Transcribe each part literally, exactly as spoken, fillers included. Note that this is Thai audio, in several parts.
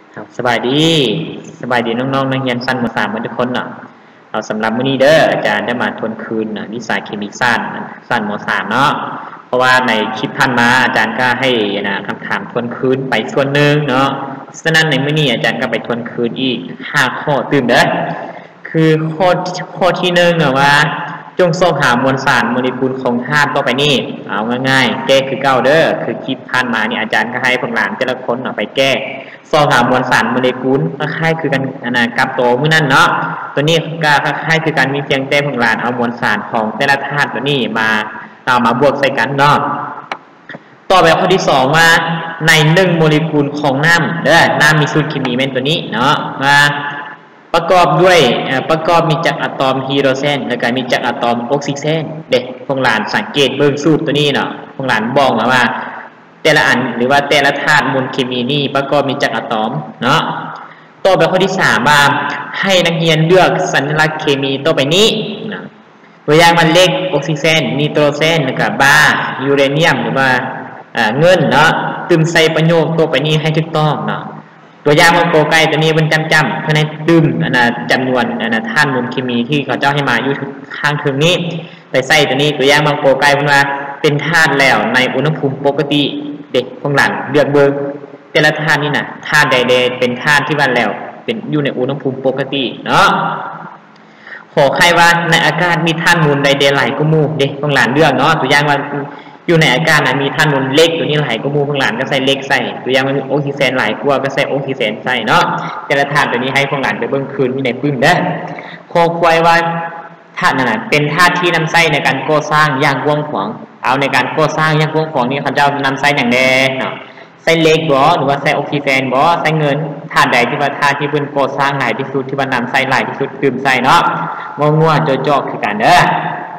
ครับสบายดีสบายดีน้องๆนักเรียนสั้นมสามทุกคนเนาะเอาสำหรับมื้อนี้เด้ออาจารย์ได้มาทวนคืนนะวิชาเคมีสั้นสั้นมสามเนาะเพราะว่าในคลิปท่านมาอาจารย์ก็ให้นะคำถามทวนคืนไปส่วนหนึ่งเนาะฉะนั้นในมื้อนี้อาจารย์ก็ไปทวนคืนอีกห้าข้อตื่นเด้อคือข้อข้อที่หนึ่งเนาะว่าจงส่องหามวลสารโมเลกุลของธาตุต่อไปนี่เอาง่ายๆแก้คือเก้าเด้อคือคลิปผ่านมานี่อาจารย์ก็ให้พวกหลานแต่ละคนเนาะไปแก้ส่องหามวลสารโมเลกุลคล้ายคือกันนะกับตัวมื้อนั้นเนาะตัวนี้ก็คล้ายคือการมีเพียงแต่พวกหลานเอามวลสารของแต่ละธาตุตัวนี้มาเอามาบวกใส่กันเนาะต่อไปข้อที่สองว่าในหนึ่งโมเลกุลของน้ำเด้อน้ำมีสูตรเคมีเป็นตัวนี้เนาะว่าประกอบด้วยประกอบมีจากอะตอมฮีโดรเจนแล้วก็มีจากอะตอมออกซิเจนเด็กพวกหลานสังเกตเบิ่งสูตรตัวนี้เนาะพวกหลานบอกมาว่าแต่ละอันหรือว่าแต่ละธาตุมวลเคมีนี่ประกอบมีจากอะตอมเนาะต่อไปข้อที่สามว่าให้นักเรียนเลือกสัญลักษณ์เคมีต่อไปนี้นะตัวอย่างมันเลขออกซิเจนไนโตรเจนแล้วก็บาร์ยูเรเนียมหรือว่าเงินเนาะตึมใส่ประโยคต่อไปนี้ให้ถูกต้องเนาะตัวอย่างของโกไก่ตัวนี้เป็นจำจำเพื่อให้ดื่มอันนะจำนวนอันนะท่านมูลเคมีที่เขาเจ้าให้มาอยู่ข้างถึงนี้ไปใส่ตัวนี้ตัวอย่างบางโกไก่เป็นว่าเป็นธาตุแล้วในอุณหภูมิปกติเด็กพวกหลังเลือกเบอร์แต่ละธาตุนี่นะธาตุใดๆเป็นธาตุที่ว่าแล้วเป็นอยู่ในอุณหภูมิปกติเนาะขอใครว่าในอากาศมีท่านมูลใดเดไหลก็มูเด็กพวกหลังเลือกเนาะตัวอย่างว่าอยู่ในอาการนะมีท่านมูลเล็กตัวนี้ไหลก็มูพวกหลานก็ใส่เล็กใส่ตัวอย่างมันมีออกซิเจนไหลกลัวก็ใส่ออกซิเจนใส่เนาะแต่ละธาตุตัวนี้ให้พวกหลานไปเบิ่งคืนมีในปึ้งได้โคควายว่าธาตุนั่นน่ะเป็นธาตุที่นำใส่ในการก่อสร้างอย่างกว้างขวางเอาในการก่อสร้างอย่างกว้างขวางนี้เขาจะนำใส่อย่างแดงเนาะใส่เล็กบ่หรือว่าใส่ออกซิเจนบ่ใส่เงินธาตุใดที่ว่าธาตุที่เพิ่นก่อสร้างหลายที่สุดที่ว่านำใส่หลายที่สุดดื่มใส่เนาะงัวๆจ่อๆคือกันเด้อ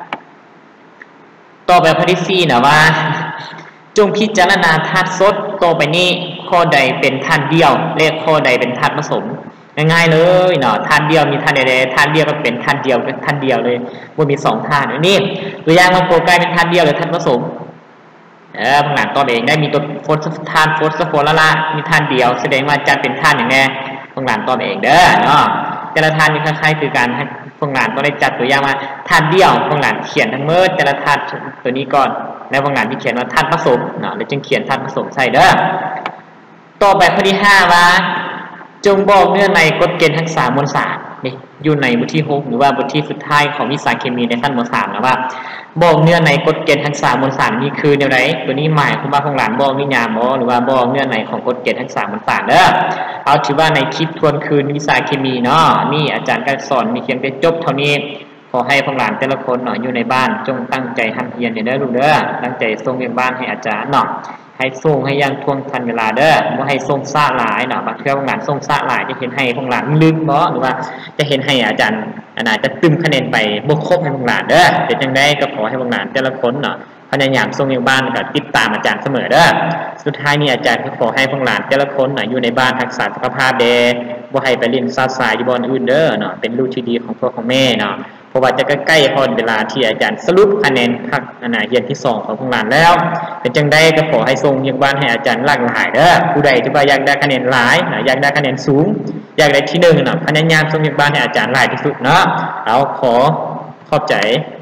ต่อไปข้อที่สี่นะว่าจงพิจารณาธาตุสดต่อไปนี้ข้อใดเป็นธาตุเดียวเลขข้อใดเป็นธาตุผสมง่ายๆเลยเนาะธาตุเดียวมีธาตุใดๆธาตุเดียวก็เป็นธาตุเดียวก็ธาตุเดียวเลยบ่มีสองธาตุนี่ตัวอย่างมันโกไก่เป็นธาตุเดียวหรือธาตุผสมเออพวกหลานตอบเองได้มีตัวโฟสธาตุโฟสโฟละละมีธาตุเดียวแสดงว่าจะเป็นธาตุอย่างแน่พวกหลานตอบเองเด้อเนาะแต่ละธาตุมีคล้ายๆคือการพวกหลานต้องได้จัดตัวอย่างว่าธาตุเดียวพวกหลานเขียนทั้งหมดแต่ละธาตุตัวนี้ก่อนแล้วพวกหลานที่เขียนว่าธาตุผสมเนาะแล้วจึงเขียนธาตุผสมใส่เด้อต่อไปข้อที่ห้าว่าจงบอกเนื้อในกฎเกณฑ์ทั้งสามมวลสารนี่อยู่ในบทที่หกหรือว่าบทที่สุดท้ายของวิชาเคมีในขั้นมวลสารนะว่าบอกเนื้อในกฎเกณฑ์ทั้งสามมวลสารนี่คือแนวไหนตัวนี้หมายความว่าพวกหลานบอกวิญญาณบ่หรือว่าบอกเนื้อในของกฎเกณฑ์ทั้งสามมวลสารเด้อเอาถือว่าในคลิปทวนคืนวิชาเคมีเนาะนี่อาจารย์ก็สอนมีเพียงแต่จบเท่านี้ขอให้พวกหลานแต่ละคนเนาะอยู่ในบ้านจงตั้งใจทำเพียรเด้อลูกเด้อตั้งใจส่งเรียนบ้านให้อาจารย์เนาะให้ส่งให้ยังท่วงทันเวลาเด้อบ่ให้ส่งซ่าหลายเนาะบางเทื่อพวกหลานส่งซ่าหลายจะเห็นให้พวกหลานลืมบ่หรือว่าจะเห็นให้อาจารย์อาจจะตึมคะแนนไปบ่ครบให้พวกหลานเด้อแต่จังได๋ก็ขอให้พวกหลานแต่ละคนเนาะพยายามส่งเรียนบ้านก็ติดตามอาจารย์เสมอเด้อสุดท้ายนี้อาจารย์ก็ขอให้พวกหลานแต่ละคนเนาะอยู่ในบ้านรักษาสุขภาพเด้อบ่ให้ไปเล่นซ่าสายอยู่บ่อนอื่นเด้อเนาะเป็นลูกที่ดีของพ่อของแม่เนาะเพราะว่าจะใกล้ๆพอเวลาที่อาจารย์สรุปคะแนนภาคอนาเรียนที่สองของพวกหลานแล้วเป็นจังได้ก็ขอให้ส่งเรียนบ้านให้อาจารย์หลากหลายเด้อผู้ใดที่ว่าอยากได้คะแนนหลายนะอยากได้คะแนนสูงอยากได้ที่หนึ่งเนาะพยายามส่งเรียนบ้านให้อาจารย์หลายที่สุดเนาะเอาขอขอบใจ